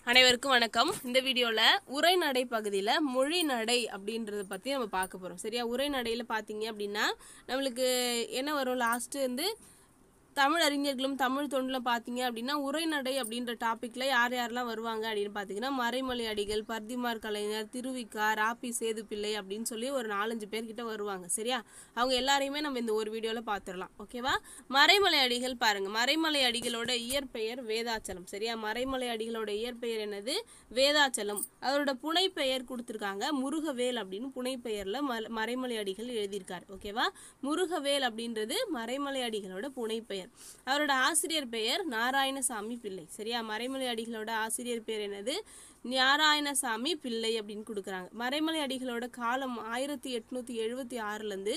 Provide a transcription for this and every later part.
அனைவருக்கும் வணக்கம். இந்த வீடியோல உரைநடை பகுதியில மொழி நடை அப்படின்றத பத்தி நம்ம பார்க்க போறோம். சரியா? உரைநடையில பாத்தீங்க அப்படின்னா நம்மளுக்கு என்ன வரும், லாஸ்ட் வந்து தமிழ் அறிஞர்களும் தமிழ் தொண்டிலும் பார்த்தீங்க அப்படின்னா உரைநடை அப்படின்ற டாப்பிக்ல யார் யாரெல்லாம் வருவாங்க அப்படின்னு பார்த்தீங்கன்னா மறைமலை அடிகள், பர்திமார் கலைஞர், திருவிக்கா, ராபி சேதுப்பிள்ளை அப்படின்னு சொல்லி ஒரு 4-5 பேர்கிட்ட வருவாங்க. சரியா? அவங்க எல்லாரையுமே நம்ம இந்த ஒரு வீடியோல பார்த்துடலாம். ஓகேவா? மறைமலை அடிகள் பாருங்க. மறைமலை அடிகளோட இயற்பெயர் வேதாச்சலம். சரியா? மறைமலை அடிகளோட இயற்பெயர் என்னது? வேதாச்சலம். அவரோட புனைப்பெயர் கொடுத்துருக்காங்க முருகவேல் அப்படின்னு புனைப்பெயர்ல மறைமலை அடிகள் எழுதியிருக்காரு. ஓகேவா? முருகவேல் அப்படின்றது மறைமலை அடிகளோட புனைப்பெயர். அவரோட ஆசிரியர் பெயர் நாராயணசாமி பிள்ளை. சரியா? மறைமலை அடிகளோட ஆசிரியர் பெயர் என்னது? நாராயணசாமி பிள்ளை அப்படின்னு கொடுக்குறாங்க. மறைமலை அடிகளோட காலம் 1876 இருந்து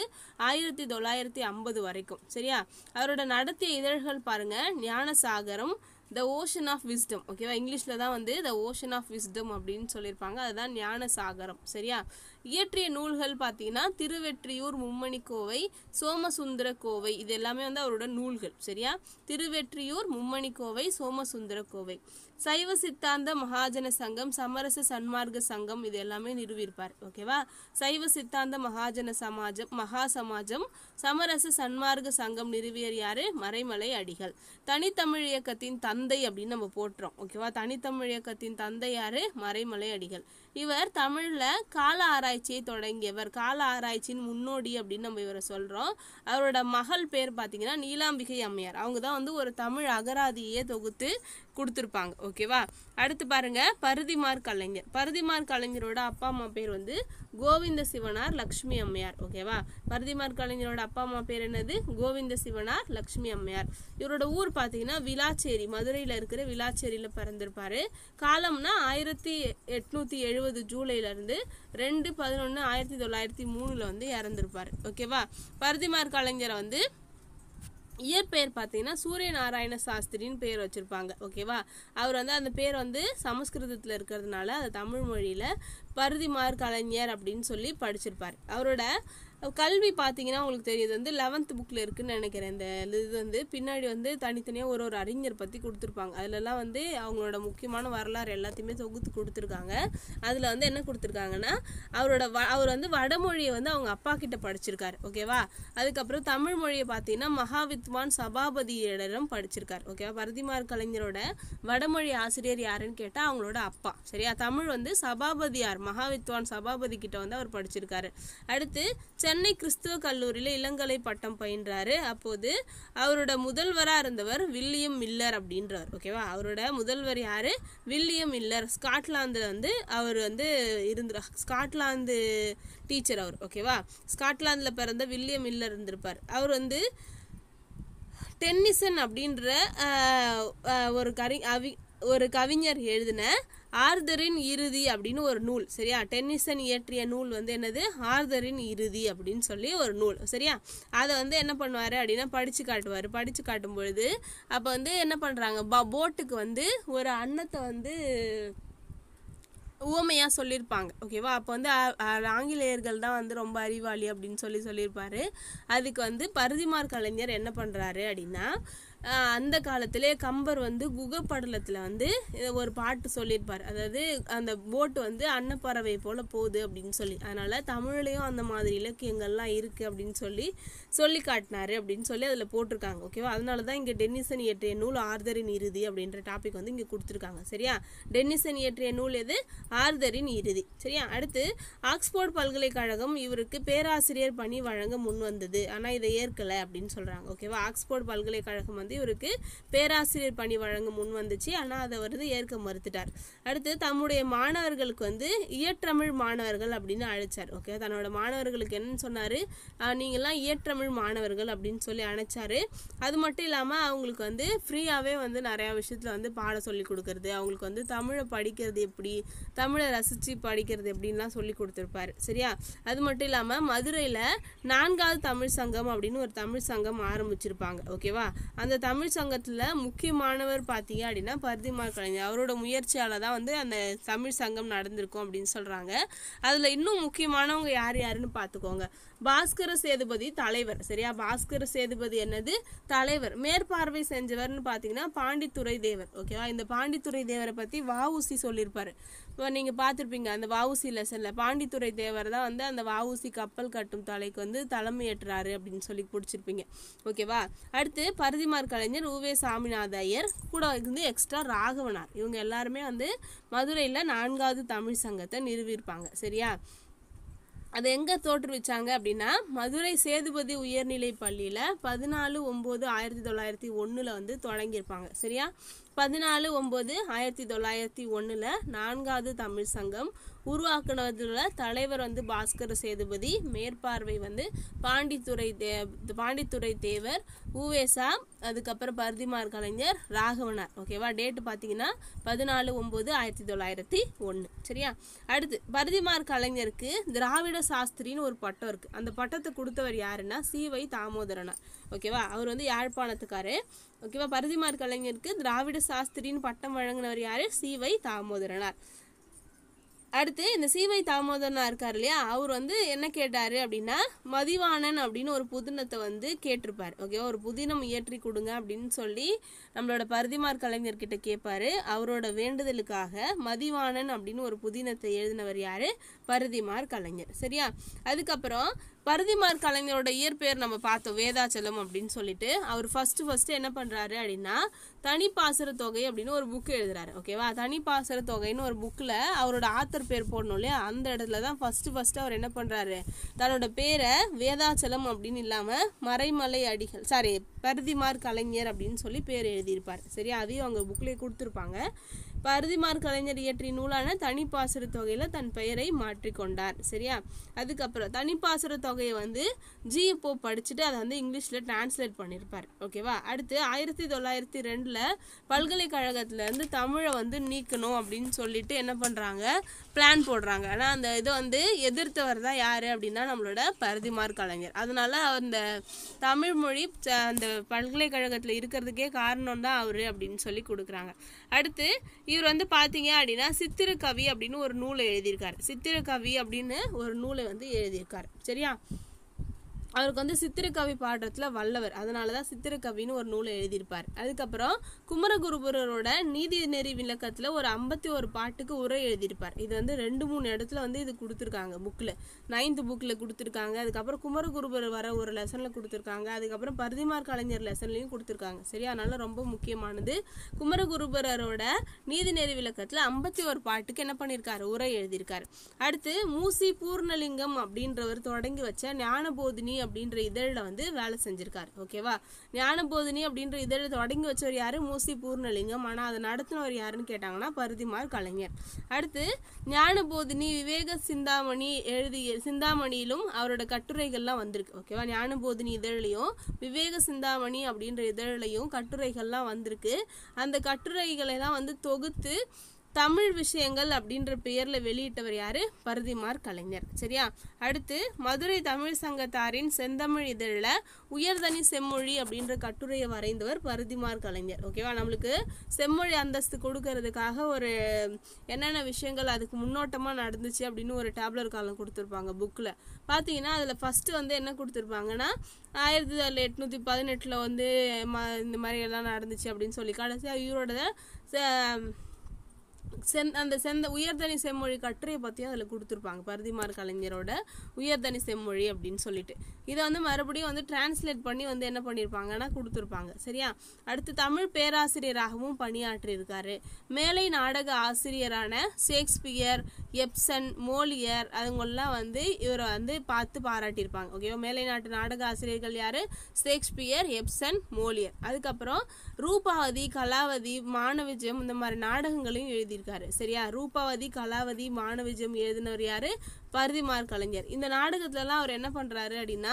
1950 வரைக்கும். சரியா? அவரோட நடத்திய இதழ்கள் பாருங்க, Gnanasagaram, the ocean of wisdom. ஓகேவா? இங்கிலீஷ்ல தான் வந்து த ஓஷன் ஆஃப் விஸ்டம் அப்படின்னு சொல்லியிருப்பாங்க. அதுதான் ஞானசாகரம். சரியா? இயற்றிய நூல்கள் பார்த்தீங்கன்னா திருவெற்றியூர் மும்மணி கோவை, சோமசுந்தர கோவை, இது எல்லாமே வந்து அவரோட நூல்கள். சரியா? திருவெற்றியூர் மும்மணி கோவை, சோமசுந்தர கோவை. சைவ சித்தாந்த மகாஜன சங்கம், சமரச சன்மார்க்க சங்கம், இது எல்லாமே நிறுவியிருப்பார். ஓகேவா? சைவ சித்தாந்த மகாஜன சமாஜம், மகா சமாஜம், சமரச சன்மார்க்க சங்கம் நிறுவியர் யாரு? மறைமலை அடிகள். தனித்தமிழ் இயக்கத்தின் தந்தை அப்படின்னு நம்ம போட்டுறோம். ஓகேவா? தனித்தமிழ் இயக்கத்தின் தந்தை யாரு? மறைமலை அடிகள். இவர் தமிழ்ல கால ஆராய்ச்சியை தொடங்கியவர். கால ஆராய்ச்சியின் முன்னோடி அப்படின்னு நம்ம இவரை சொல்றோம். அவரோட மகள் பேர் பாத்தீங்கன்னா நீலாம்பிகை அம்மையார். அவங்க தான் வந்து ஒரு தமிழ் அகராதியை தொகுத்து கொடுத்துருப்பாங்க. ஓகேவா? அடுத்து பாருங்க, பருதிமார் கலைஞர். பருதிமார் கலைஞரோட அப்பா அம்மா பேர் வந்து கோவிந்த சிவனார், லட்சுமி அம்மையார். ஓகேவா? பருதிமார் கலைஞரோட அப்பா அம்மா பேர் என்னது? கோவிந்த சிவனார், லட்சுமி அம்மையார். இவரோட ஊர் பாத்தீங்கன்னா விளாச்சேரி, மதுரையில இருக்கிற விளாச்சேரியில பிறந்திருப்பாரு. காலம்னா 1870 ஜூலைல இருந்து 2/11/1903 வந்து இறந்திருப்பாரு. ஓகேவா? பருதிமார் கலைஞரை வந்து இயற்பெயர் பார்த்தீங்கன்னா சூரிய நாராயண சாஸ்திரின்னு பேர் வச்சிருப்பாங்க. ஓகேவா? அவர் வந்து அந்த பேர் வந்து சமஸ்கிருதத்தில் இருக்கிறதுனால அது தமிழ் மொழியில பருதிமார் கலைஞர் அப்படின்னு சொல்லி படிச்சிருப்பார். அவரோட கல்வி பார்த்தீங்கன்னா உங்களுக்கு தெரியுது வந்து 11th புக்கில் இருக்குன்னு நினைக்கிறேன். இந்த இது வந்து பின்னாடி வந்து தனித்தனியாக ஒரு அறிஞர் பற்றி கொடுத்துருப்பாங்க. அதுலலாம் வந்து அவங்களோட முக்கியமான வரலாறு எல்லாத்தையுமே தொகுத்து கொடுத்துருக்காங்க. அதில் வந்து என்ன கொடுத்துருக்காங்கன்னா அவர் வந்து வடமொழியை வந்து அவங்க அப்பா கிட்ட படிச்சிருக்காரு. ஓகேவா? அதுக்கப்புறம் தமிழ் மொழியை பார்த்தீங்கன்னா மகாவித்வான் சபாபதியிடம் படிச்சிருக்காரு. ஓகேவா? பருதிமார் கலைஞரோட வடமொழி ஆசிரியர் யாருன்னு கேட்டால் அவங்களோட அப்பா. சரியா? தமிழ் வந்து சபாபதியார், மகாவித்வான் சபாபதி கிட்ட வந்து அவர் படிச்சிருக்காரு. அடுத்து சென்னை கிறிஸ்துவ கல்லூரியில இளங்கலை பட்டம் பயின்றாரு. அப்போது அவரோட முதல்வரா இருந்தவர் வில்லியம் மில்லர் அப்படின்றவர். ஓகேவா? அவரோட முதல்வர் யாரு? William Miller. ஸ்காட்லாந்துல வந்து அவர் வந்து ஸ்காட்லாந்து டீச்சர் அவர். ஓகேவா? ஸ்காட்லாந்துல பிறந்த வில்லியம் மில்லர் இருந்திருப்பார். அவர் வந்து டென்னிசன் அப்படின்ற ஒரு கவிஞர் எழுதின ஆர்தரின் இறுதி அப்படின்னு ஒரு நூல். சரியா? டென்னிசன் இயற்றிய நூல் வந்து என்னது? ஆர்தரின் இறுதி அப்படின்னு சொல்லி ஒரு நூல். சரியா? அதை வந்து என்ன பண்ணுவாரு அப்படின்னா படிச்சு காட்டுவாரு. படிச்சு காட்டும் பொழுது அப்ப வந்து என்ன பண்றாங்க, போட்டுக்கு வந்து ஒரு அன்னத்தை வந்து உவமையா சொல்லியிருப்பாங்க. ஓகேவா? அப்போ வந்து ஆங்கிலேயர்கள் தான் வந்து ரொம்ப அறிவாளி அப்படின்னு சொல்லியிருப்பாரு. அதுக்கு வந்து பருதிமார் கலைஞர் என்ன பண்றாரு அப்படின்னா அந்த காலத்திலே கம்பர் வந்து குகப்படலத்தில் வந்து ஒரு பாட்டு சொல்லியிருப்பார். அதாவது அந்த போட்டு வந்து அன்னப்பறவை போல போகுது அப்படின்னு சொல்லி, அதனால தமிழ்லையும் அந்த மாதிரி இலக்கியங்கள்லாம் இருக்கு அப்படின்னு சொல்லி காட்டினாரு அப்படின்னு சொல்லி அதில் போட்டிருக்காங்க. ஓகேவா? அதனால தான் இங்கே டென்னிசன் இயற்றிய நூல் ஆர்தரின் இறுதி அப்படின்ற டாபிக் வந்து இங்கே கொடுத்துருக்காங்க. சரியா? டென்னிசன் இயற்றிய நூல் எது? ஆர்தரின் இறுதி. சரியா? அடுத்து ஆக்ஸ்போர்ட் பல்கலைக்கழகம் இவருக்கு பேராசிரியர் பணி வழங்க முன் வந்தது, ஆனால் இதை ஏற்கலை அப்படின்னு சொல்றாங்க. ஓகேவா? ஆக்ஸ்போர்ட் பல்கலைக்கழகம் வந்து இவருக்கு பேராசிரியர் பணி வழங்க முன் வந்துச்சு, ஆனா அதை வந்து ஏற்க மறுத்துட்டார். அடுத்து தம்முடைய மாணவர்களுக்கு வந்து இயற்றமிழ் மாணவர்கள் அப்படின்னு அழைச்சார். ஓகே? தன்னோட மாணவர்களுக்கு என்னன்னு சொன்னாரு? நீங்கெல்லாம் இயற்றமிழ் மாணவர்கள் அப்படின்னு சொல்லி அழைச்சாரு. அது மட்டும் இல்லாம அவங்களுக்கு வந்து ஃப்ரீயாவே வந்து நிறைய விஷயத்துல வந்து பாட சொல்லி கொடுக்கறது, அவங்களுக்கு வந்து தமிழை படிக்கிறது எப்படி, தமிழை ரசிச்சு படிக்கிறது எப்படின்லாம் சொல்லி கொடுத்துருப்பாரு. சரியா? அது மட்டும் இல்லாம மதுரையில 4வது தமிழ் சங்கம் அப்படின்னு ஒரு தமிழ் சங்கம் ஆரம்பிச்சிருப்பாங்க. ஓகேவா? அந்த தமிழ் சங்கத்துல முக்கியமானவர் பாத்தீங்க அப்படின்னா பரிதிமார் கலைஞர். அவரோட முயற்சியால தான் வந்து அந்த தமிழ் சங்கம் நடந்திருக்கும் அப்படின்னு சொல்றாங்க. அதுல இன்னும் முக்கியமானவங்க யார் யாருன்னு பாத்துக்கோங்க. பாஸ்கர சேதுபதி தலைவர். சரியா, பாஸ்கர சேதுபதி என்னது தலைவர். மேற்பார்வை செஞ்சவர்னு பாத்தீங்கன்னா பாண்டித்துரை தேவர். ஓகேவா, இந்த பாண்டித்துரை தேவரை பத்தி வஉசி சொல்லியிருப்பாரு. இப்போ நீங்க பார்த்துருப்பீங்க அந்த வஉசி லெசன்ல பாண்டித்துரை தேவர் தான் வந்து அந்த வஉசி கப்பல் கட்டும் தலைக்கு வந்து தலைமையேற்றாரு அப்படின்னு சொல்லி பிடிச்சிருப்பீங்க. ஓகேவா, அடுத்து பரிதிமார் கலைஞர், உவே சாமிநாத ஐயர், கூட வந்து எக்ஸ்ட்ரா ராகவனார். இவங்க எல்லாருமே வந்து மதுரையில 4வது தமிழ் சங்கத்தை நிறுவியிருப்பாங்க. சரியா, அது எங்க தோற்றுவிச்சாங்க அப்படின்னா மதுரை சேதுபதி உயர்நிலை பள்ளியில 14/9/1901 வந்து தொடங்கியிருப்பாங்க. சரியா, 14/9/1901 4வது தமிழ் சங்கம் உருவாக்குனதுல தலைவர் வந்து பாஸ்கர சேதுபதி, மேற்பார்வை வந்து பாண்டித்துரை தேவர், உவேசா, அதுக்கப்புறம் பரிதிமார் கலைஞர், ராகவனார். ஓகேவா, டேட்டு பார்த்தீங்கன்னா 14/9/1901. சரியா, அடுத்து பரிதிமார் கலைஞருக்கு திராவிட சாஸ்திரின்னு ஒரு பட்டம் இருக்கு. அந்த பட்டத்தை கொடுத்தவர் யாருன்னா சி.வை. தாமோதரனார். ஓகேவா, அவர் வந்து யாழ்ப்பாணத்துக்காரு. ஓகேவா, பரிதிமார் கலைஞருக்கு திராவிட சாஸ்திரின்னு பட்டம் வழங்கினவர் யாரு? சி.வை. தாமோதரனார். அடுத்து இந்த சி.வை. தாமோதரனார் இருக்கார் இல்லையா, அவர் வந்து என்ன கேட்டாரு அப்படின்னா மதிவாணன் அப்படின்னு ஒரு புதினத்தை வந்து கேட்டிருப்பாரு. ஓகேவா, ஒரு புதினம் இயற்றி கொடுங்க அப்படின்னு சொல்லி நம்மளோட பரிதிமார் கலைஞர்கிட்ட கேட்பாரு. அவரோட வேண்டுதலுக்காக மதிவாணன் அப்படின்னு ஒரு புதினத்தை எழுதினவர் யாரு? பரிதிமார் கலைஞர். சரியா, அதுக்கப்புறம் பரிதிமார் கலைஞரோட இயற்பெயர் நம்ம பார்த்தோம், வேதாச்சலம் அப்படின்னு சொல்லிட்டு. அவர் ஃபர்ஸ்ட் என்ன பண்றாரு அப்படின்னா தனிப்பாசர தொகை அப்படின்னு ஒரு புக் எழுதுறாரு. ஓகேவா, தனிப்பாசர தொகைன்னு ஒரு புக்ல அவரோட ஆத்தர் பேர் போடணும் இல்லையா, அந்த இடத்துல தான் ஃபர்ஸ்ட் அவர் என்ன பண்றாரு, தன்னோட பேரை வேதாச்சலம் அப்படின்னு இல்லாம மறைமலை அடிகள் பரிதிமார் கலைஞர் அப்படின்னு சொல்லி பேர் எழுதியிருப்பாரு. சரியா, அதையும் அவங்க புக்லேயே கொடுத்துருப்பாங்க. பரிதிமார் கலைஞர் இயற்றிய நூலான தனிப்பாசர தொகையில தன் பெயரை மாற்றிக்கொண்டார். சரியா, அதுக்கப்புறம் தனிப்பாசர தொகையை வந்து ஜி இப்போ படிச்சுட்டு அதை வந்து இங்கிலீஷ்ல டிரான்ஸ்லேட் பண்ணியிருப்பார். ஓகேவா, அடுத்து 1902 பல்கலைக்கழகத்துல இருந்து தமிழை வந்து நீக்கணும் அப்படின்னு சொல்லிட்டு என்ன பண்றாங்க, பிளான் போடுறாங்க. ஆனா அந்த இதை வந்து எதிர்த்தவர் தான் யாரு அப்படின்னா நம்மளோட பரிதிமார் கலைஞர். அதனால அந்த தமிழ் மொழி அந்த பல்கலைக்கழகத்துல இருக்கிறதுக்கே காரணம் தான் அவரு அப்படின்னு சொல்லி கொடுக்குறாங்க. அடுத்து இவர் வந்து பாத்தீங்க அப்படின்னா சித்திரக்கவி அப்படின்னு ஒரு நூலை எழுதியிருக்காரு. சித்திரக்கவி அப்படின்னு ஒரு நூலை வந்து எழுதியிருக்காரு. சரியா, அவருக்கு வந்து சித்திரக்கவி பாடுறதுல வல்லவர். அதனாலதான் சித்திரக்கவின்னு ஒரு நூலை எழுதியிருப்பார். அதுக்கப்புறம் குமரகுருபரரோட நீதி நெறி விளக்கத்துல ஒரு 51 பாட்டுக்கு உரை எழுதியிருப்பார். இது வந்து 2-3 இடத்துல வந்து இது கொடுத்துருக்காங்க புக்ல. 9th புக்ல கொடுத்துருக்காங்க. அதுக்கப்புறம் குமரகுருபரர் வர ஒரு லெசன்ல கொடுத்துருக்காங்க. அதுக்கப்புறம் பரிதிமார் கலைஞர் லெசன்லயும் கொடுத்துருக்காங்க. சரியா, அதனால ரொம்ப முக்கியமானது. குமரகுருபரரோட நீதி நெறி விளக்கத்துல 51 பாட்டுக்கு என்ன பண்ணிருக்காரு, உரை எழுதியிருக்காரு. அடுத்து மூசி பூர்ணலிங்கம் அப்படின்றவர் தொடங்கி வச்ச ஞானபோதினி அப்படின்ற இதழில வந்து வேலை செஞ்சிருக்காரு. ஓகேவா, ஞானபோதினி அப்படின்ற இதழை தொடங்கி வச்சவர் யாரு? மூசி பூர்ணலிங்கம். ஆனா அதை நடத்தினவர் யாருன்னு கேட்டாங்கன்னா பரிதிமார் கலைஞர். அடுத்து ஞானபோதினி விவேக சிந்தாமணி எழுதிய சிந்தாமணியிலும் அவரோட கட்டுரைகள்லாம் வந்திருக்கு. ஓகேவா, ஞானபோதினி இதழிலையும் விவேக சிந்தாமணி அப்படின்ற இதழிலையும் கட்டுரைகள்லாம் வந்திருக்கு. அந்த கட்டுரைகளை எல்லாம் வந்து தொகுத்து தமிழ் விஷயங்கள் அப்படின்ற பெயர்ல வெளியிட்டவர் யாரு? பரிதிமார் கலைஞர். சரியா, அடுத்து மதுரை தமிழ் சங்கத்தாரின் செந்தமிழ் இதழில உயர்தனி செம்மொழி அப்படின்ற கட்டுரையை வரைந்தவர் பரிதிமார் கலைஞர். ஓகேவா, நம்மளுக்கு செம்மொழி அந்தஸ்து கொடுக்கறதுக்காக ஒரு என்னென்ன விஷயங்கள் அதுக்கு முன்னோட்டமா நடந்துச்சு அப்படின்னு ஒரு டேப்லர் காலம் கொடுத்துருப்பாங்க புக்ல. பாத்தீங்கன்னா அதுல ஃபர்ஸ்ட் வந்து என்ன கொடுத்துருப்பாங்கன்னா 1818 வந்து இந்த மாதிரி எல்லாம் நடந்துச்சு அப்படின்னு சொல்லி கடைசியா இவரோட அந்த உயர்தனி செம்மொழி கட்டுரையை பற்றியும் அதில் கொடுத்துருப்பாங்க. பரிதிமார் கலைஞரோட உயர்தனி செம்மொழி அப்படின்னு சொல்லிட்டு இதை வந்து மறுபடியும் வந்து டிரான்ஸ்லேட் பண்ணி வந்து என்ன பண்ணியிருப்பாங்கன்னா கொடுத்துருப்பாங்க. சரியா, அடுத்து தமிழ் பேராசிரியராகவும் பணியாற்றியிருக்காரு. மேலை நாடக ஆசிரியரான ஷேக்ஸ்பியர், எப்சன், மோலியர் அதுங்கெல்லாம் வந்து இவரை வந்து பார்த்து பாராட்டியிருப்பாங்க. ஓகேவா, மேலை நாட்டு நாடக ஆசிரியர்கள் யாரு? Shakespeare, Ibsen, Moliere. அதுக்கப்புறம் ரூபாவதி, கலாவதி, மானவிஜயம் இந்த மாதிரி நாடகங்களையும் எழுதியிருக்காரு. சரியா, ரூபாவதி, கலாவதி, மானவிஜயம் எழுதினவர் யாரு? பரிதிமார் கலைஞர். இந்த நாடகத்துல எல்லாம் அவர் என்ன பண்றாரு அப்படின்னா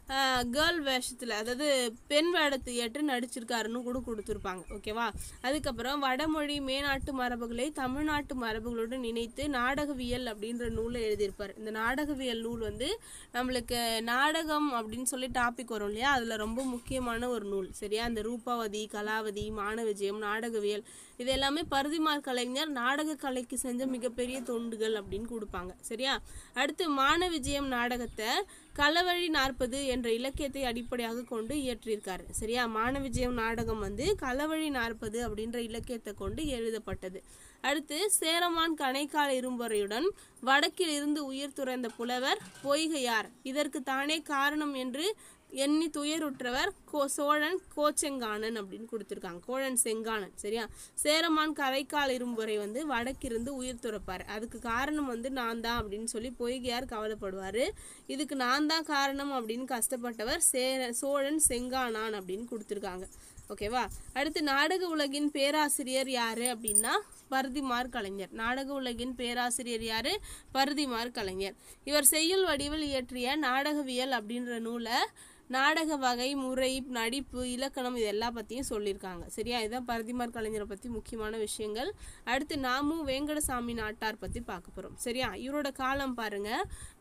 கேர்ள் வேஷத்தில், அதாவது பெண் வேடத்தை ஏற்று நடிச்சிருக்காருன்னு கூட கொடுத்துருப்பாங்க. ஓகேவா? அதுக்கப்புறம் வடமொழி மேநாட்டு மரபுகளை தமிழ்நாட்டு மரபுகளுடன் இணைத்து நாடகவியல் அப்படின்ற நூலை எழுதியிருப்பார். இந்த நாடகவியல் நூல் வந்து நம்மளுக்கு நாடகம் அப்படின்னு சொல்லி டாபிக் வரும் இல்லையா, அதில் ரொம்ப முக்கியமான ஒரு நூல். சரியா? இந்த ரூபாவதி, கலாவதி, மானவிஜயம், நாடகவியல் இது எல்லாமே பரிதிமாற் கலைஞர் நாடக கலைக்கு செஞ்ச மிகப்பெரிய தொண்டுகள் அப்படின்னு கொடுப்பாங்க. சரியா? அடுத்து மானவிஜயம் நாடகத்தை களவழி 40 என்ற இலக்கியத்தை அடிப்படையாக கொண்டு இயற்றியிருக்காரு. சரியா? மானவிஜயம் நாடகம் வந்து களவழி 40 அப்படின்ற இலக்கியத்தை கொண்டு எழுதப்பட்டது. அடுத்து சேரமான் கணைக்கால் இரும்பொறையுடன் வடக்கில் இருந்து உயிர் துறந்த புலவர் பொய்கையார் இதற்கு தானே காரணம் என்று எண்ணி துயருற்றவர் சோழன் கோச்செங்கானன் அப்படின்னு கொடுத்துருக்காங்க. கோழன் செங்கானன். சரியா? சேரமான் கரைக்கால் இரும்புரை வந்து வடக்கிருந்து உயிர் துறப்பார். அதுக்கு காரணம் வந்து நான் தான் அப்படின்னு சொல்லி பொய்கையார் கவலைப்படுவார். இதுக்கு நான் தான் காரணம் அப்படின்னு கஷ்டப்பட்டவர் சோழன் செங்கானான் அப்படின்னு கொடுத்துருக்காங்க. ஓகேவா? அடுத்து நாடக உலகின் பேராசிரியர் யாரு அப்படின்னா பரிதிமாற் கலைஞர். நாடக உலகின் பேராசிரியர் யாரு? பரிதிமாற் கலைஞர். இவர் செய்யுள் வடிவில் இயற்றிய நாடகவியல் அப்படின்ற நூலை நாடக வகை, முறை, நடிப்பு, இலக்கணம் இது எல்லா பற்றியும் சொல்லியிருக்காங்க. சரியா? இதுதான் பரிதிமாற் கலைஞரை பற்றி முக்கியமான விஷயங்கள். அடுத்து நாமு வேங்கடசாமி நாட்டார் பற்றி பார்க்க போகிறோம். சரியா? இவரோட காலம் பாருங்க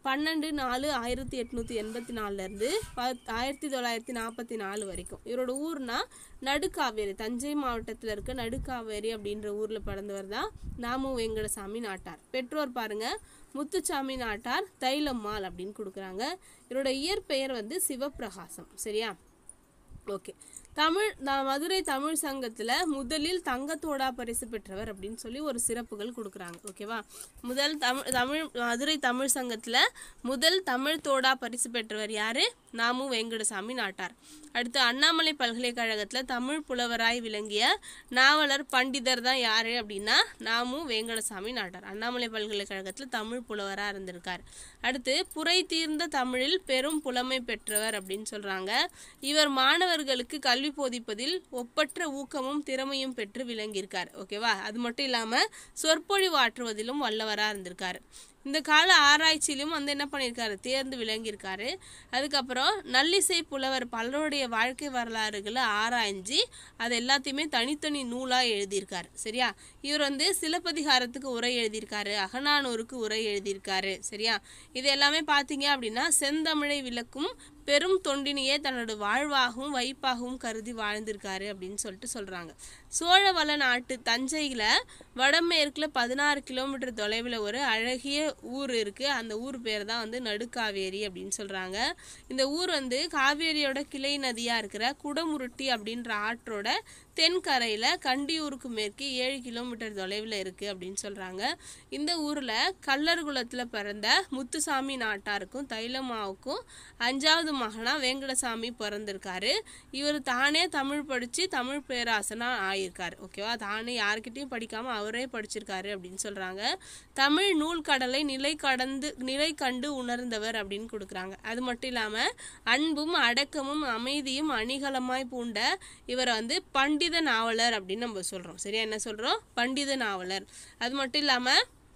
12/4/1884 1944 வரைக்கும். இவரோட ஊர்னா நடுக்காவேரி, தஞ்சை மாவட்டத்தில் இருக்க நடுக்காவேரி அப்படின்ற ஊரில் பிறந்தவர் தான் நாமு வேங்கடசாமி நாட்டார். பெற்றோர் பாருங்க முத்துசாமி நாட்டார், தைலம்மாள் அப்படின்னு கொடுக்குறாங்க. இவரோட இயற்பெயர் வந்து சிவப்பிரகாசம். சரியா? ஓகே. மதுரை தமிழ் சங்கத்துல முதலில் தங்கத்தோடா பரிசு பெற்றவர் அப்படின்னு சொல்லி ஒரு சிறப்புகள் கொடுக்குறாங்க. ஓகேவா? மதுரை தமிழ் சங்கத்துல முதல் தமிழ் தோடா பரிசு பெற்றவர் யாரு? நாமு வேங்கடசாமி நாட்டார். அடுத்து அண்ணாமலை பல்கலைக்கழகத்துல தமிழ் புலவராய் விளங்கிய நாவலர் பண்டிதர் தான் யாரு அப்படின்னா நாமு வேங்கடசாமி நாட்டார். அண்ணாமலை பல்கலைக்கழகத்துல தமிழ் புலவரா இருந்திருக்கார். அடுத்து புரை தீர்ந்த தமிழில் பெரும் புலமை பெற்றவர் அப்படின்னு சொல்றாங்க. இவர் மாணவர்களுக்கு கல்வி போதிப்பதில் ஒப்பற்ற ஊக்கமும் திறமையும் பெற்று விளங்கியிருக்கார். ஓகேவா? அது மட்டும் இல்லாம சொற்பொழிவு ஆற்றுவதிலும் வல்லவரா இருந்திருக்காரு. இந்த கால ஆராய்ச்சியிலும் வந்து என்ன பண்ணியிருக்காரு? தேர்ந்து விளங்கியிருக்காரு. அதுக்கப்புறம் நல்லிசை புலவர் பலருடைய வாழ்க்கை வரலாறுகளை ஆராய்ஞ்சி அது எல்லாத்தையுமே தனித்தனி நூலாக எழுதியிருக்காரு. சரியா? இவர் வந்து சிலப்பதிகாரத்துக்கு உரை எழுதியிருக்காரு, அகநானூருக்கு உரை எழுதியிருக்காரு. சரியா? இது எல்லாமே பார்த்தீங்க அப்படின்னா செந்தமிழை விளக்கும் பெரும் தொண்டினையே தன்னோட வாழ்வாகவும் வைப்பாகவும் கருதி வாழ்ந்திருக்காரு அப்படின்னு சொல்லிட்டு சொல்றாங்க. சோழவள நாட்டு தஞ்சையில வடமேற்குல 16 கிலோமீட்டர் தொலைவில் ஒரு அழகிய ஊர் இருக்கு. அந்த ஊர் பேர் தான் வந்து நடுக்காவேரி அப்படின்னு சொல்றாங்க. இந்த ஊர் வந்து காவேரியோட கிளை நதியா இருக்கிற குடமுருட்டி அப்படின்ற ஆற்றோட தென்கரையில கண்டியூருக்கு மேற்கு 7 கிலோமீட்டர் தொலைவில் இருக்கு அப்படின்னு சொல்றாங்க. இந்த ஊர்ல கள்ளர் குலத்துல பிறந்த முத்துசாமி நாட்டாருக்கும் தைலம்மாவுக்கும் 5வது மகனா வேங்கடசாமி பிறந்திருக்காரு. இவர் தானே தமிழ் படிச்சு தமிழ் பேராசனா ஆயிருக்காரு. ஓகேவா? தானே யாருக்கிட்டையும் படிக்காம அவரே படிச்சிருக்காரு அப்படின்னு சொல்றாங்க. தமிழ் நூல் கடலை நிலை கண்டு உணர்ந்தவர் அப்படின்னு கொடுக்குறாங்க. அது மட்டும் இல்லாம அன்பும் அடக்கமும் அமைதியும் அணிகலமாய் பூண்ட இவரை வந்து பண்டித நாவலர் அப்படின்னு நம்ம சொல்றோம். சரியா? என்ன சொல்றோம்? பண்டித நாவலர். அது மட்டும் இல்லாம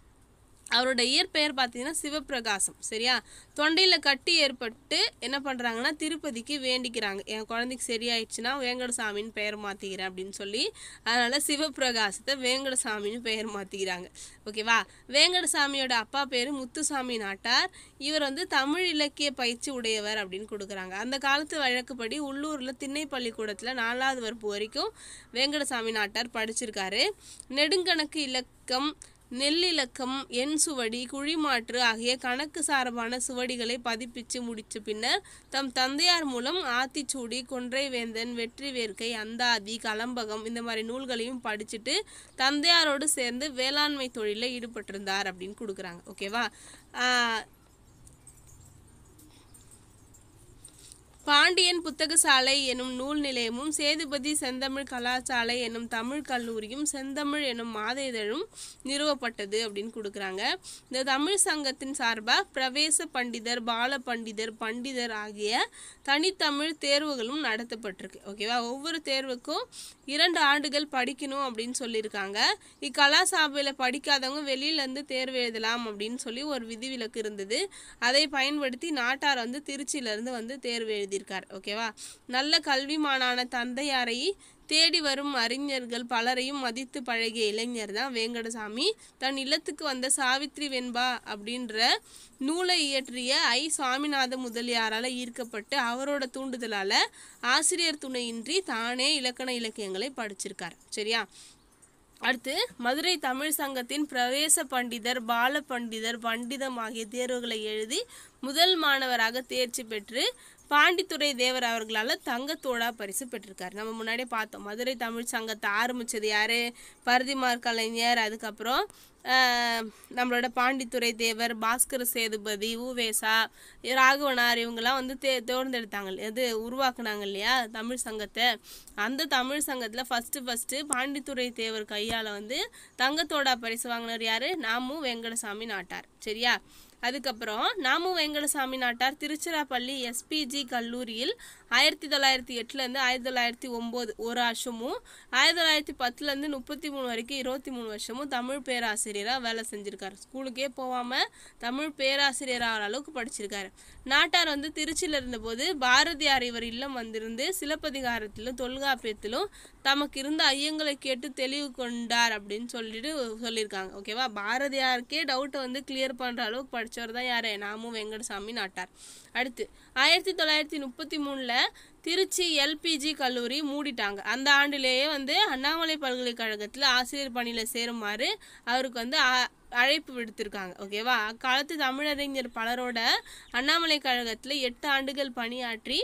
அவரோட இயற்பெயர் பார்த்தீங்கன்னா சிவப்பிரகாசம். சரியா? தொண்டையில கட்டி ஏற்பட்டு என்ன பண்றாங்கன்னா திருப்பதிக்கு வேண்டிக்கிறாங்க, என் குழந்தைக்கு சரியாயிடுச்சுன்னா வேங்கடசாமின்னு பெயர் மாத்திக்கிறேன் அப்படின்னு சொல்லி. அதனால சிவப்பிரகாசத்தை வேங்கடசாமின்னு பெயர் மாத்திக்கிறாங்க. ஓகேவா? வேங்கடசாமியோட அப்பா பேரு முத்துசாமி நாட்டார். இவர் வந்து தமிழ் இலக்கிய பயிற்சி உடையவர் அப்படின்னு கொடுக்குறாங்க. அந்த காலத்து வழக்குப்படி உள்ளூர்ல திண்ணை பள்ளிக்கூடத்துல 4வது வகுப்பு வரைக்கும் வேங்கடசாமி நாட்டார் படிச்சிருக்காரு. நெடுங்கணக்கு இலக்கம், நெல்லிலக்கம், எண் சுவடி, குழிமாற்று ஆகிய கணக்கு சார்பான சுவடிகளை பதிப்பிச்சு முடிச்ச பின்னர் தம் தந்தையார் மூலம் ஆத்திச்சூடி, கொன்றைவேந்தன், வெற்றி வேர்க்கை, அந்தாதி, கலம்பகம் இந்த மாதிரி நூல்களையும் படிச்சுட்டு தந்தையாரோடு சேர்ந்து வேளாண்மை தொழிலில் ஈடுபட்டிருந்தார் அப்படின்னு கொடுக்குறாங்க. ஓகேவா? பாண்டியன் புத்தக சாலை எனும் நூல் நிலையமும் சேதுபதி செந்தமிழ் கலாசாலை எனும் தமிழ் கல்லூரியும் செந்தமிழ் எனும் மாத இதழும் நிறுவப்பட்டது அப்படின்னு கொடுக்குறாங்க. இந்த தமிழ் சங்கத்தின் சார்பாக பிரவேச பண்டிதர், பால பண்டிதர், பண்டிதர் ஆகிய தனித்தமிழ் தேர்வுகளும் நடத்தப்பட்டிருக்கு. ஓகேவா, ஒவ்வொரு தேர்வுக்கும் 2 ஆண்டுகள் படிக்கணும் அப்படின்னு சொல்லியிருக்காங்க. இக்கலாசாலையில் படிக்காதவங்க வெளியிலேருந்து தேர்வு எழுதலாம் அப்படின்னு சொல்லி ஒரு விதிவிலக்கு இருந்தது. அதை பயன்படுத்தி நாட்டார் வந்து திருச்சியிலேருந்து வந்து தேர்வு எழுதியிருக்கார். ஓகேவா, நல்ல கல்விமானான தந்தையாரை தேடி வரும் அறிஞர்கள் பலரையும் மதித்து பழகிய இளைஞர் தான் வேங்கடசாமி. தன் இல்லத்துக்கு வந்த சாவித்ரி வெண்பா அப்படின்ற நூலை இயற்றிய சுவாமிநாத முதலியாரால் ஈர்க்கப்பட்டு அவரோட தூண்டுதலால் ஆசிரியர் துணையின்றி தானே இலக்கண இலக்கியங்களை படிச்சிருக்கார். சரியா, அடுத்து மதுரை தமிழ் சங்கத்தின் பிரவேச பண்டிதர், பால பண்டிதர், பண்டிதம் ஆகிய தேர்வுகளை எழுதி முதல் மாணவராக தேர்ச்சி பெற்று பாண்டித்துரை தேவர் அவர்களால் தங்கத்தோடா பரிசு பெற்றிருக்காரு. நம்ம முன்னாடியே பார்த்தோம், மதுரை தமிழ் சங்கத்தை ஆரம்பித்தது யார்? பரதிமார் கலைஞர், அதுக்கப்புறம் நம்மளோட பாண்டித்துரை தேவர், பாஸ்கர சேதுபதி, உவேசா, ராகவனார் இவங்கெல்லாம் வந்து தேர்ந்தெடுத்தாங்க, உருவாக்குனாங்க இல்லையா தமிழ் சங்கத்தை. அந்த தமிழ் சங்கத்தில் ஃபஸ்ட்டு பாண்டித்துரை தேவர் கையால் வந்து தங்கத்தோடா பரிசு வாங்கினார் யார்? நாமு வெங்கடசாமி நாட்டார். சரியா, அதுக்கப்புறம் நாமு வெங்கடசாமி நாட்டார் திருச்சிராப்பள்ளி SPG கல்லூரியில் 1908 1909 ஒரு வருஷமும் 1910 33 வரைக்கும் 23 வருஷமும் தமிழ் பேராசிரியராக வேலை செஞ்சிருக்காரு. ஸ்கூலுக்கே போகாமல் தமிழ் பேராசிரியர் ஆகிற அளவுக்கு படிச்சிருக்காரு. நாட்டார் வந்து திருச்சியில் இருந்தபோது பாரதியார் இவர் இல்லம் வந்திருந்து சிலப்பதிகாரத்திலும் தொல்காப்பியத்திலும் தமக்கு இருந்த ஐயங்களை கேட்டு தெளிவு கொண்டார் அப்படின்னு சொல்லியிருக்காங்க. ஓகேவா, பாரதியாருக்கே டவுட்டை வந்து கிளியர் பண்ணுற அளவுக்கு படித்தவர் தான் யார்? நாமு வெங்கடசாமி நாட்டார். அடுத்து 1933 திருச்சி LPG கல்லூரி மூடிட்டாங்க. அந்த ஆண்டிலேயே வந்து அண்ணாமலை பல்கலைக்கழகத்தில் ஆசிரியர் பணியில் சேருமாறு அவருக்கு வந்து அழைப்பு விடுத்திருக்காங்க. ஓகேவா, அக்காலத்து தமிழறிஞர் பலரோட அண்ணாமலை கழகத்தில் 8 ஆண்டுகள் பணியாற்றி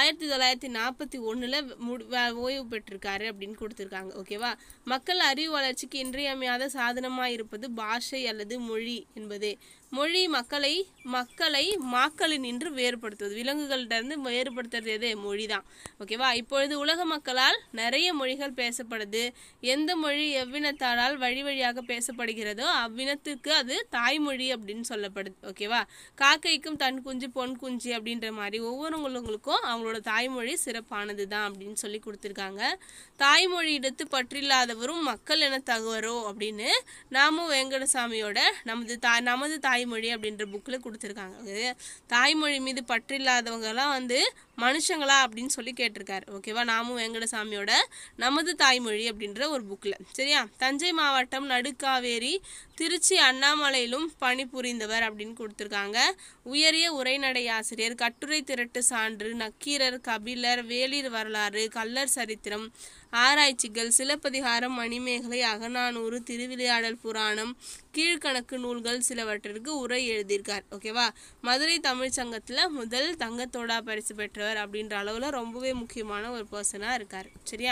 1941 ஓய்வு பெற்றிருக்காரு அப்படின்னு கொடுத்துருக்காங்க. ஓகேவா, மக்கள் அறிவு வளர்ச்சிக்கு இன்றியமையாத சாதனமாக இருப்பது பாஷை அல்லது மொழி என்பதே. மொழி மக்களை மாக்களினின்று வேறுபடுத்துவது, விலங்குகள்கிட்ட இருந்து வேறுபடுத்துறது எது? மொழி தான். ஓகேவா, இப்பொழுது உலக மக்களால் நிறைய மொழிகள் பேசப்படுது. எந்த மொழி எவ்வினத்தாரால் வழி வழியாக பேசப்படுகிறதோ அவ்வினத்துக்கு அது தாய்மொழி அப்படின்னு சொல்லப்படுது. ஓகேவா, காக்கைக்கும் தன் குஞ்சு பொன் குஞ்சு அப்படின்ற மாதிரி ஒவ்வொருவங்களுக்கும் அவங்களோட தாய்மொழி சிறப்பானது தான் அப்படின்னு சொல்லி கொடுத்துருக்காங்க. தாய்மொழி இடத்து பற்றில்லாதவரும் மக்கள் என தகுவரோ அப்படின்னு நாமு வெங்கடசாமியோட நமது தாய்மொழி அப்படின்ற புக்கில் கொடுத்துருக்காங்க. தாய்மொழி மீது பற்றில்லாதவங்கலாம் வந்து மனுஷங்களா அப்படின்னு சொல்லி கேட்டிருக்காரு. ஓகேவா, நாமு வெங்கடசாமியோட நமது தாய்மொழி அப்படின்ற ஒரு புக்கில். சரியா, தஞ்சை மாவட்டம் நடுக்காவேரி திருச்சி அண்ணாமலையிலும் பணிபுரிந்தவர் அப்படின்னு கொடுத்துருக்காங்க. உயரிய உரைநடை ஆசிரியர், கட்டுரை திரட்டு சான்று, நக்கீரர், கபிலர், வேளிர் வரலாறு, கள்ளர் சரித்திரம், ஆராய்ச்சிகள், சிலப்பதிகாரம், மணிமேகலை, அகநானூறு, திருவிளையாடல் புராணம், கீழ்கணக்கு நூல்கள் சிலவற்றிற்கு உரை எழுதியிருக்கார். ஓகேவா, மதுரை தமிழ் சங்கத்தில் முதல் தங்கத்தோடா பரிசு பெற்றவர் அப்படின்ற அளவில் ரொம்பவே முக்கியமான ஒரு பர்சனாக இருக்கார். சரியா,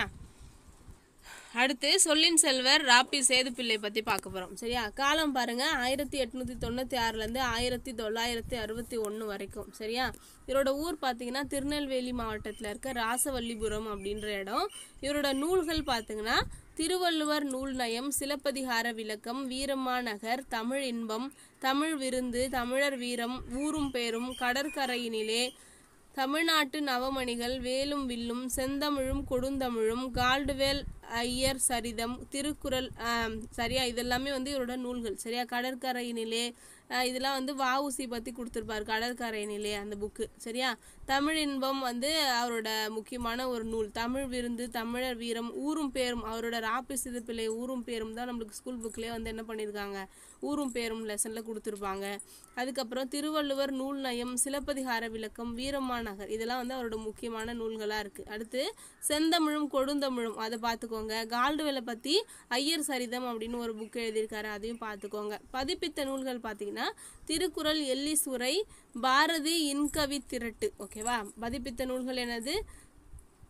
அடுத்து சொல்லின் செல்வர் ராப்பி சேதுப்பிள்ளை பற்றி பார்க்க போகிறோம். சரியா, காலம் பாருங்கள் 1896 1961 வரைக்கும். சரியா, இவரோட ஊர் பார்த்தீங்கன்னா திருநெல்வேலி மாவட்டத்தில் இருக்க ராசவல்லிபுரம் அப்படின்ற இடம். இவரோட நூல்கள் பார்த்தீங்கன்னா திருவள்ளுவர் நூல் நயம், சிலப்பதிகார விளக்கம், வீரம்மா நகர், தமிழ் இன்பம், தமிழ் விருந்து, தமிழர் வீரம், ஊரும் பேரும், கடற்கரையினிலே, தமிழ்நாட்டு நவமணிகள், வேலும் வில்லும், செந்தமிழும் கொடுந்தமிழும், கால்டுவேல் ஐயர் சரிதம், திருக்குறள். சரியா, இதெல்லாமே வந்து இவரோட நூல்கள். சரியா, கடற்கரையினிலே இதெல்லாம் வந்து வஉசி பற்றி கொடுத்துருப்பார், கடற்கரையினிலே அந்த புக்கு. சரியா, தமிழ் இன்பம் வந்து அவரோட முக்கியமான ஒரு நூல். தமிழ் விருந்து, தமிழர் வீரம், ஊரும் பேரும், அவரோட ராப்பி சேதுப்பிள்ளை ஊரும் பேரும் தான் நம்மளுக்கு ஸ்கூல் புக்லேயே வந்து என்ன பண்ணியிருக்காங்க, ஊரும் பேரும் லெசனில் கொடுத்துருப்பாங்க. அதுக்கப்புறம் திருவள்ளுவர் நூல் நயம், சிலப்பதிகார விளக்கம், வீரம்மா நகர், இதெல்லாம் வந்து அவரோட முக்கியமான நூல்களாக இருக்குது. அடுத்து செந்தமிழும் கொடுந்தமிழும் அதை பார்த்துக்கோங்க. கால்டுவேலை பற்றி ஐயர் சரிதம் அப்படின்னு ஒரு புக் எழுதியிருக்காரு, அதையும் பார்த்துக்கோங்க. பதிப்பித்த நூல்கள் பார்த்தீங்கன்னா திருக்குறள், எல்லிசுரை, பாரதி இன்கவி திரட்டு. ஓகேவா, பதிப்பித்த நூல்கள் என்னது?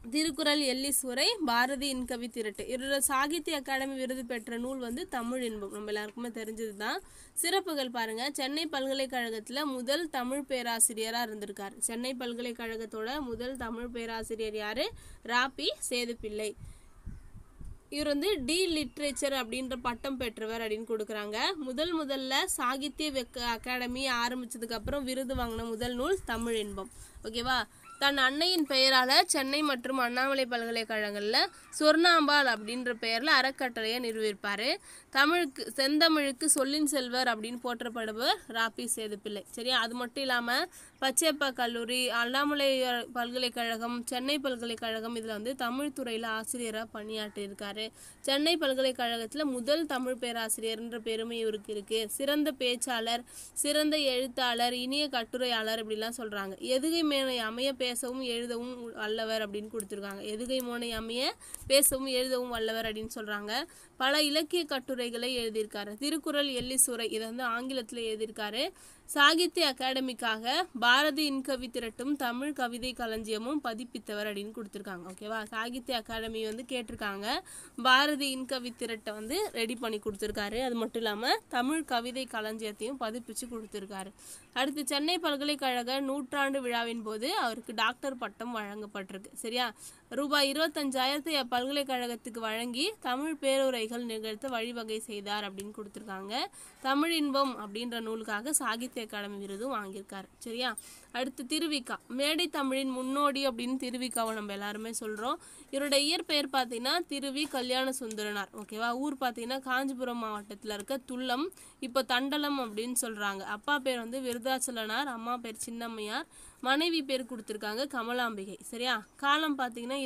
திருக்குறள், எல்லிஸ் உரை, பாரதி இன்கவி திரட்டு. இவரோட சாகித்ய அகாடமி விருது பெற்ற நூல் வந்து தமிழ் இன்பம். நம்ம எல்லாருக்குமே தெரிஞ்சது தான். சிறப்புகள் பாருங்க, சென்னை பல்கலைக்கழகத்துல முதல் தமிழ் பேராசிரியரா இருந்திருக்காரு. சென்னை பல்கலைக்கழகத்தோட முதல் தமிழ் பேராசிரியர் யாரு? ராபி சேதுப்பிள்ளை. இவர் வந்து டி லிட்ரேச்சர் அப்படின்ற பட்டம் பெற்றவர் அப்படின்னு கொடுக்குறாங்க. முதல்ல சாகித்ய அகாடமி ஆரம்பிச்சதுக்கு அப்புறம் விருது வாங்கின முதல் நூல் தமிழ் இன்பம். ஓகேவா? தன் அன்னையின் பெயரால சென்னை மற்றும் அண்ணாமலை பல்கலைக்கழகங்களில் சொர்ணாம்பாள் அப்படின்ற பெயரில் அறக்கட்டளையை நிறுவியிருப்பார். செந்தமிழுக்கு சொல்லின் செல்வர் அப்படின்னு போற்றப்படுபவர் ராபி சேதுப்பிள்ளை. சரியா? அது மட்டும் இல்லாமல் பச்சையப்பா கல்லூரி, அண்ணாமலை பல்கலைக்கழகம், சென்னை பல்கலைக்கழகம் இதில் வந்து தமிழ் துறையில் ஆசிரியராக பணியாற்றியிருக்காரு. சென்னை பல்கலைக்கழகத்தில் முதல் தமிழ் பேராசிரியர்ன்ற பெருமை இவருக்கு இருக்குது. சிறந்த பேச்சாளர், சிறந்த எழுத்தாளர், இனிய கட்டுரையாளர் இப்படிலாம் சொல்கிறாங்க. எதுகை மேனை அமைய பேசவும் எழுதவும் வல்லவர் அப்படின்னு கொடுத்துருக்காங்க. எதுகை மோனை அமைய பேசவும் எழுதவும் வல்லவர் அப்படின்னு சொல்றாங்க. பல இலக்கிய கட்டுரைகளை எழுதியிருக்காரு. திருக்குறள், எல்லிஸ் உரை இதை வந்து ஆங்கிலத்தில் எழுதியிருக்காரு. சாகித்ய அகாடமிக்காக பாரதி இன்கவி திரட்டும் தமிழ் கவிதை களஞ்சியமும் பதிப்பித்தவர் அப்படின்னு கொடுத்துருக்காங்க. ஓகேவா? சாகித்ய அகாடமி வந்து கேட்டிருக்காங்க. பாரதி இன்கவி திரட்டை வந்து ரெடி பண்ணி கொடுத்துருக்காரு. அது மட்டும் இல்லாமல் தமிழ் கவிதை களஞ்சியத்தையும் பதிப்பிச்சு கொடுத்துருக்காரு. அடுத்து சென்னை பல்கலைக்கழக நூற்றாண்டு விழாவின் போது அவருக்கு டாக்டர் பட்டம் வழங்கப்பட்டிருக்கு. சரியா? ரூபாய் 25,000 பல்கலைக்கழகத்துக்கு வழங்கி தமிழ் பேருரைகள் நிகழ்த்த வழிவகை செய்தார் அப்படின்னு கொடுத்துருக்காங்க. தமிழ் இன்பம் அப்படின்ற நூலுக்காக சாகித்ய அகாடமி விருதும் வாங்கியிருக்காரு. சரியா? அடுத்து திருவிக்கா, மேடை தமிழின் முன்னோடி அப்படின்னு திருவிக்காவை நம்ம எல்லாருமே சொல்றோம். இவருடைய இயற்பெயர் பார்த்தீங்கன்னா திருவி கல்யாண சுந்தரனார். ஓகேவா? ஊர் பார்த்தீங்கன்னா காஞ்சிபுரம் மாவட்டத்தில் இருக்க துல்லம், இப்போ தண்டலம் அப்படின்னு சொல்றாங்க. அப்பா பேர் வந்து விருதாச்சலனார், அம்மா பேர் சின்னம்மையார், மனைவி பேர் கொடுத்துருக்காங்க கமலாம்பிகை. சரியா? காலம் பார்த்தீங்கன்னா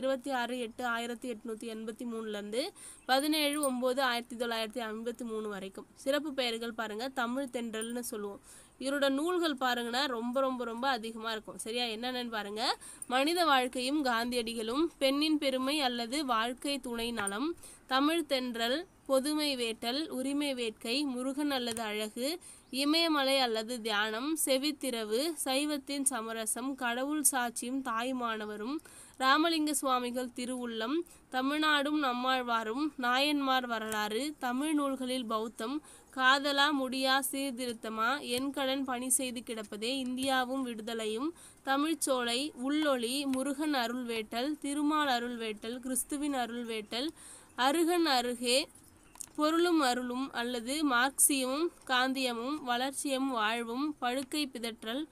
26/8/1883 17/9/1953 வரைக்கும். சிறப்பு பெயர்கள் பாருங்க, தமிழ் தென்றல்னு சொல்லுவோம். இவரோட நூல்கள் பாருங்கன்னா ரொம்ப ரொம்ப ரொம்ப அதிகமாக இருக்கும். சரியா? என்னென்னு பாருங்க, மனித வாழ்க்கையும் காந்தியடிகளும், பெண்ணின் பெருமை அல்லது வாழ்க்கை துணை நலம், தமிழ் தென்றல், பொதுமை வேட்டல், உரிமை வேட்கை, முருகன் அல்லது அழகு, இமயமலை அல்லது தியானம், செவித்திரவு, சைவத்தின் சமரசம், கடவுள் சாட்சியும் தாய்மானவரும், ராமலிங்க சுவாமிகள் திருவுள்ளம், தமிழ்நாடும் நம்மாழ்வாரும், நாயன்மார் வரலாறு, தமிழ் நூல்களில் பௌத்தம், காதலா முடியா சீர்திருத்தமா, என் கடன் பணி செய்து கிடப்பதே, இந்தியாவும் விடுதலையும், தமிழ்ச்சோலை, உள்ளொளி, முருகன் அருள் வேட்டல், திருமால் அருள் வேட்டல், கிறிஸ்துவின் அருள் வேட்டல், அருகன் அருகே, பொருளும் அருளும் அல்லது மார்க்சியமும் காந்தியமும், வளர்ச்சியும் வாழ்வும், படுக்கை பிதற்றல்.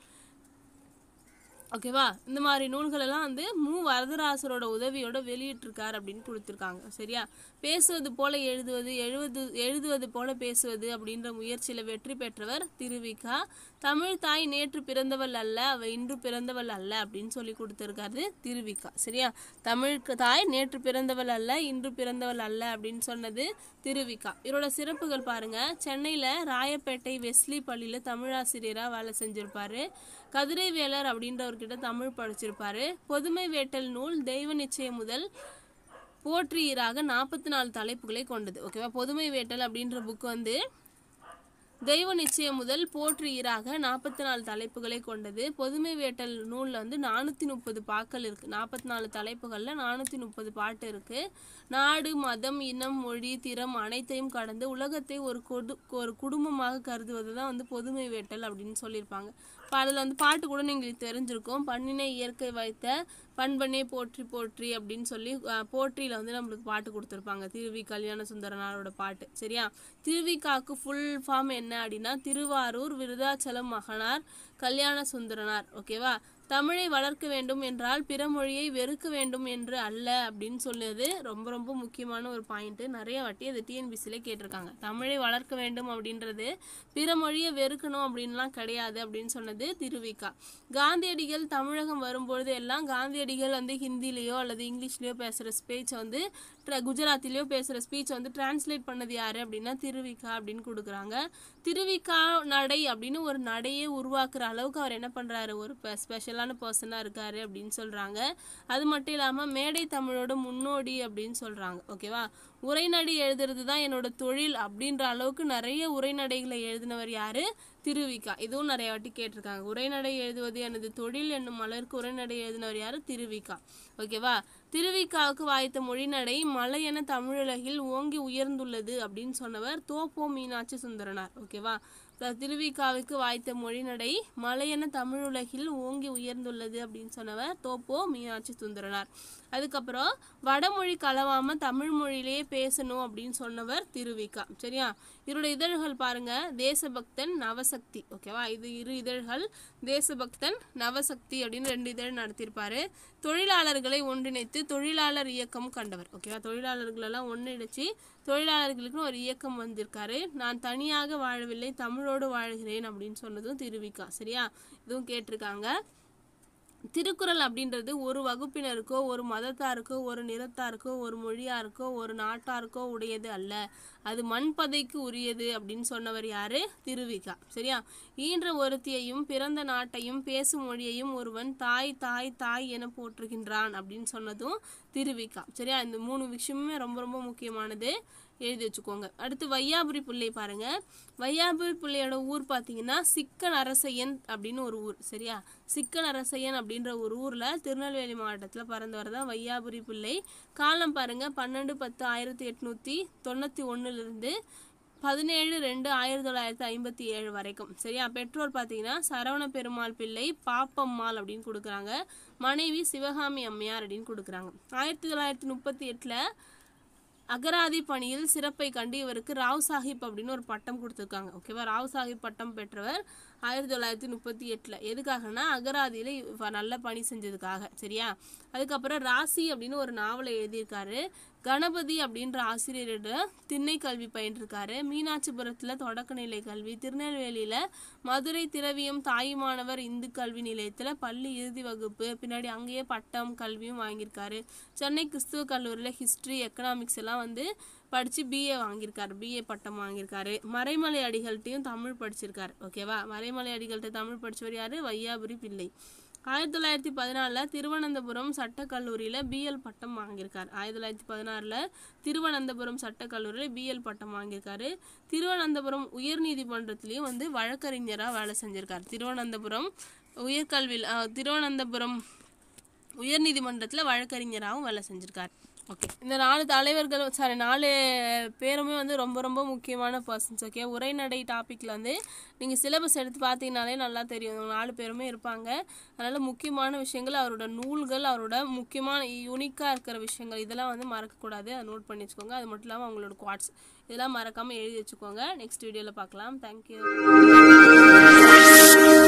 ஓகேவா? இந்த மாதிரி நூல்கள் எல்லாம் வந்து மு வரதராசரோட உதவியோட வெளியிட்டிருக்காரு அப்படின்னு கொடுத்துருக்காங்க. சரியா? பேசுவது போல எழுதுவது போல பேசுவது அப்படின்ற முயற்சியில வெற்றி பெற்றவர் திருவிக்கா. தமிழ் தாய் நேற்று பிறந்தவள் அல்ல, அவ இன்று பிறந்தவள் அல்ல அப்படின்னு சொல்லி கொடுத்துருக்காரு திருவிக்கா. சரியா? தமிழ் தாய் நேற்று பிறந்தவள் அல்ல, இன்று பிறந்தவள் அல்ல அப்படின்னு சொன்னது திருவிக்கா. இவரோட சிறப்புகள் பாருங்க, சென்னையில ராயப்பேட்டை வெஸ்லி பள்ளியில தமிழாசிரியராக வேலை செஞ்சிருப்பாரு. கதிரை வேலர் அப்படின்றவர்கிட்ட தமிழ் படிச்சிருப்பாரு. பொதுமை வேட்டல் நூல் தெய்வ நிச்சயம் முதல் போற்றியராக 44 தலைப்புகளை கொண்டது. ஓகேவா? பொதுமை வேட்டல் அப்படின்ற புக் வந்து தெய்வ நிச்சயம் முதல் போற்றியராக 44 தலைப்புகளை கொண்டது. பொதுமை வேட்டல் நூலில் வந்து 430 பாக்கள் இருக்கு. 44 தலைப்புகள்ல 430 பாட்டு இருக்கு. நாடு, மதம், இனம், மொழி, திறம் அனைத்தையும் கடந்து உலகத்தை ஒரு குடும்பமாக கருதுவது தான் வந்து பொதுமை வேட்டல் அப்படின்னு சொல்லியிருப்பாங்க. இப்போ அதில் வந்து பாட்டு கூட நீங்கள் தெரிஞ்சிருக்கோம். பண்ணினை இயற்கை வைத்த பண்பனே போற்றி போற்றி அப்படின்னு சொல்லி போற்றியில் வந்து நம்மளுக்கு பாட்டு கொடுத்துருப்பாங்க, திருவி கல்யாண சுந்தரனாரோட பாட்டு. சரியா? திருவிக்காக்கு ஃபுல் ஃபார்ம் என்ன அப்படின்னா திருவாரூர் விருதாச்சலம் மகனார் கல்யாண சுந்தரனார். ஓகேவா? தமிழை வளர்க்க வேண்டும் என்றால் பிற மொழியை வெறுக்க வேண்டும் என்று அல்ல அப்படின்னு சொல்லுது ரொம்ப ரொம்ப முக்கியமான ஒரு பாயிண்ட். நிறைய வாட்டி அது டிஎன்பிசியில் கேட்டிருக்காங்க. தமிழை வளர்க்க வேண்டும் அப்படின்றது பிற மொழியை வெறுக்கணும் அப்படின்லாம் கிடையாது அப்படின்னு சொன்னது திருவிக்கா. காந்தியடிகள் தமிழகம் வரும்பொழுது எல்லாம் காந்தியடிகள் வந்து ஹிந்திலேயோ அல்லது இங்கிலீஷ்லேயோ பேசுகிற ஸ்பீச்சை வந்து குஜராத்திலேயோ பேசுகிற ஸ்பீச்சை வந்து டிரான்ஸ்லேட் பண்ணது யாரு அப்படின்னா திருவிக்கா அப்படின்னு கொடுக்குறாங்க. திருவிக்கா நடை அப்படின்னு ஒரு நடையை உருவாக்குற அளவுக்கு அவர் என்ன பண்ணுறாரு, ஒரு ஸ்பெஷலாக ஸ்பெஷலான பர்சனாக இருக்காரு அப்படின்னு சொல்கிறாங்க. அது மட்டும் இல்லாமல் மேடை தமிழோட முன்னோடி அப்படின்னு சொல்கிறாங்க. ஓகேவா, உரைநடை எழுதுறது தான் என்னோட தொழில் அப்படின்ற அளவுக்கு நிறைய உரைநடைகளை எழுதினவர் யாரு? திருவிக்கா. இதுவும் நிறைய வாட்டி கேட்டிருக்காங்க. உரைநடை எழுதுவது எனது தொழில் என்னும் அளவிற்கு உரைநடை எழுதினவர் யாரு? திருவிக்கா. ஓகேவா, திருவிக்காவுக்கு வாய்த்த மொழிநடை மலையென தமிழுலகில் ஓங்கி உயர்ந்துள்ளது அப்படின்னு சொன்னவர் தோப்போ மீனாட்சி சுந்தரனார். ஓகேவா, திருவிக்காவுக்கு வாய்த்த மொழிநடை மலையென தமிழுலகில் ஓங்கி உயர்ந்துள்ளது அப்படின்னு சொன்னவர் தோப்போ மீனாட்சி சுந்தரனார். அதுக்கப்புறம் வடமொழி கலவாம தமிழ் மொழியிலேயே பேசணும் அப்படின்னு சொன்னவர் திருவிக்கா. சரியா, இவருடைய இதழ்கள் பாருங்க, தேசபக்தன், நவசக்தி. ஓகேவா, இது இரு இதழ்கள், தேசபக்தன், நவசக்தி அப்படின்னு 2 இதழ் நடத்தியிருப்பாரு. தொழிலாளர்களை ஒன்றிணைத்து தொழிலாளர் இயக்கம் கண்டவர். ஓகேவா, தொழிலாளர்களெல்லாம் ஒன்றிணைச்சு தொழிலாளர்களுக்கு ஒரு இயக்கம் வந்திருக்காரு. நான் தனியாக வாழவில்லை, தமிழோடு வாழ்கிறேன் அப்படின்னு சொன்னதும் திருவிக்கா. சரியா, இதுவும் கேட்டிருக்காங்க. திருக்குறள் அப்படின்றது ஒரு வகுப்பினருக்கோ ஒரு மதத்தாருக்கோ ஒரு நிறத்தாருக்கோ ஒரு மொழியாருக்கோ ஒரு நாட்டாருக்கோ உடையது அல்ல, அது மண்பதைக்கு உரியது அப்படின்னு சொன்னவர் யாரு? திருவிக்கா. சரியா, ஈன்ற ஒருத்தியையும் பிறந்த நாட்டையும் பேசும் மொழியையும் ஒருவன் தாய் தாய் தாய் என போற்றுகின்றான் அப்படின்னு சொன்னதும் திருவிக்கா. சரியா, இந்த 3 விஷயமுமே ரொம்ப ரொம்ப முக்கியமானது, எழுதி வச்சுக்கோங்க. அடுத்து வையாபுரி பிள்ளை பாருங்க. வையாபுரி பிள்ளையோட ஊர் பார்த்தீங்கன்னா சிக்கன் அரசையன் அப்படின்னு ஒரு ஊர். சரியா, சிக்கன் அரசையன் அப்படின்ற ஒரு ஊர்ல திருநெல்வேலி மாவட்டத்தில் பிறந்தவர் தான் வையாபுரி பிள்ளை. காலம் பாருங்க 12/10/1891 17/2/1957 வரைக்கும். சரியா, பெற்றோர் பார்த்தீங்கன்னா சரவண பெருமாள் பிள்ளை, பாப்பம்மாள் அப்படின்னு கொடுக்குறாங்க. மனைவி சிவகாமி அம்மையார் அப்படின்னு கொடுக்குறாங்க. 1938 அகராதி பணியில் சிறப்பை கண்டு இவருக்கு ராவ் சாஹிப் அப்படின்னு ஒரு பட்டம் கொடுத்துருக்காங்க. ஓகேவா, ராவ் சாஹிப் பட்டம் பெற்றவர் 1938. எதுக்காகனா அகராதியில நல்ல பணி செஞ்சதுக்காக. சரியா, அதுக்கப்புறம் ராசி அப்படின்னு ஒரு நாவலை எழுதியிருக்காரு. கணபதி அப்படின்ற ஆசிரியரோட திண்ணை கல்வி பயின்றிருக்காரு. மீனாட்சிபுரத்துல தொடக்கநிலை கல்வி, திருநெல்வேலியில மதுரை திரவியம் தாயுமானவர் இந்து கல்வி நிலையத்துல பள்ளி இறுதி வகுப்பு, பின்னாடி அங்கேயே பட்டம் கல்வியும் வாங்கியிருக்காரு. சென்னை கிறிஸ்துவ கல்லூரியில ஹிஸ்டரி எக்கனாமிக்ஸ் எல்லாம் படிச்சு BA வாங்கியிருக்காரு, BA பட்டம் வாங்கியிருக்காரு. மறைமலை அடிகள்கிட்டையும் தமிழ் படிச்சிருக்காரு. ஓகேவா, மறைமலை அடிகள்கிட்ட தமிழ் படிச்சவர் யாரு? வையாபுரி பிள்ளை. 1914 திருவனந்தபுரம் சட்டக்கல்லூரியில BL பட்டம் வாங்கியிருக்காரு. 1916 திருவனந்தபுரம் சட்டக்கல்லூரியில BL பட்டம் வாங்கியிருக்காரு. திருவனந்தபுரம் உயர்நீதிமன்றத்திலையும் வழக்கறிஞராக வேலை செஞ்சிருக்காரு. திருவனந்தபுரம் உயர்நீதிமன்றத்தில் வழக்கறிஞராகவும் வேலை செஞ்சிருக்காரு. ஓகே, இந்த 4 தலைவர்கள் 4 பேருமே ரொம்ப ரொம்ப முக்கியமான பர்சன்ஸ். ஓகே, உரைநடை டாப்பிக்கில் நீங்கள் சிலபஸ் எடுத்து பார்த்தீங்கனாலே நல்லா தெரியும், 4 பேருமே இருப்பாங்க. அதனால் முக்கியமான விஷயங்கள், அவரோட நூல்கள், அவரோட முக்கியமான யூனிக்காக இருக்கிற விஷயங்கள் இதெல்லாம் மறக்கக்கூடாது. அதை நோட் பண்ணி வச்சுக்கோங்க. அது மட்டும் இல்லாமல் அவங்களோட குவாட்ஸ் இதெல்லாம் மறக்காமல் எழுதி வச்சுக்கோங்க. நெக்ஸ்ட் வீடியோவில் பார்க்கலாம். தேங்க்யூ.